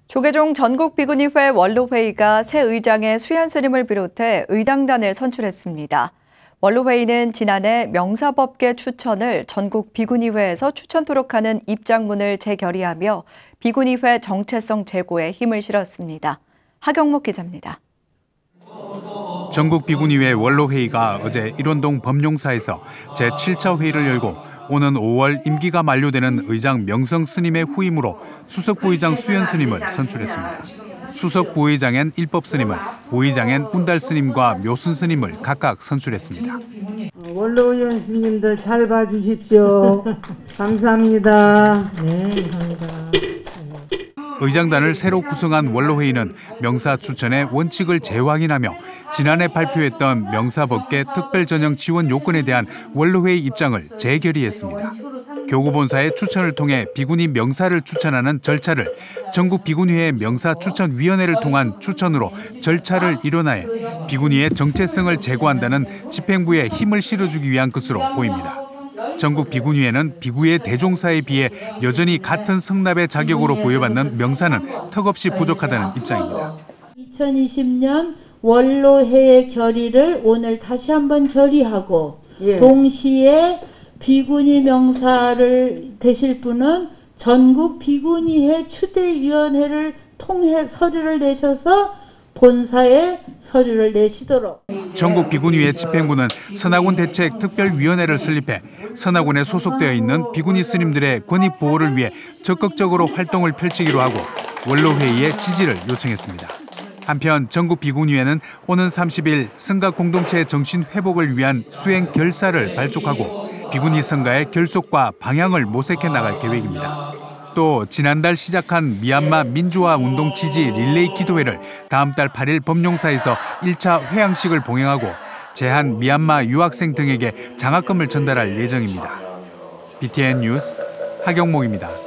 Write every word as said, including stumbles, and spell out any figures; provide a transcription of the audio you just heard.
조계종 전국비구니회 원로회의가 새 의장의 수현 스님을 비롯해 의당단을 선출했습니다. 원로회의는 지난해 명사법계 추천을 전국비구니회에서 추천토록 하는 입장문을 재결의하며 비구니회 정체성 제고에 힘을 실었습니다. 하경목 기자입니다. 전국비구니회 원로회의가 어제 일원동 법룡사에서 제칠 차 회의를 열고 오는 오월 임기가 만료되는 의장 명성 스님의 후임으로 수석 부의장 수현 스님을 선출했습니다. 수석 부의장엔 일법 스님을, 부의장엔 운달 스님과 묘순 스님을 각각 선출했습니다. 원로의원 스님들 잘 봐주십시오. 감사합니다. 네, 감사합니다. 의장단을 새로 구성한 원로회의는 명사 추천의 원칙을 재확인하며 지난해 발표했던 명사법계 특별전형 지원 요건에 대한 원로회의 입장을 재결의했습니다. 교구본사의 추천을 통해 비구니 명사를 추천하는 절차를 전국비구니회 명사추천위원회를 통한 추천으로 절차를 일원화해 비구니의 정체성을 제고한다는 집행부에 힘을 실어주기 위한 것으로 보입니다. 전국비구니회는 비구의 대종사에 비해 여전히 같은 성납의 자격으로 부여받는 명사는 턱없이 부족하다는 입장입니다. 이천이십 년 원로회의 결의를 오늘 다시 한번 결의하고 예. 동시에 비구니 명사를 되실 분은 전국비구니회 추대위원회를 통해 서류를 내셔서 본사에 서류를 내시도록. 전국비구니회 집행부는 선악원 대책 특별위원회를 설립해 선악원에 소속되어 있는 비구니 스님들의 권익 보호를 위해 적극적으로 활동을 펼치기로 하고 원로회의의 지지를 요청했습니다. 한편 전국비구니회는 오는 삼십 일 성가 공동체 정신 회복을 위한 수행 결사를 발족하고 비구니 성가의 결속과 방향을 모색해 나갈 계획입니다. 또 지난달 시작한 미얀마 민주화 운동 지지 릴레이 기도회를 다음 달 팔 일 법룡사에서 일 차 회양식을 봉행하고 제한 미얀마 유학생 등에게 장학금을 전달할 예정입니다. 비티엔 뉴스 하경목입니다.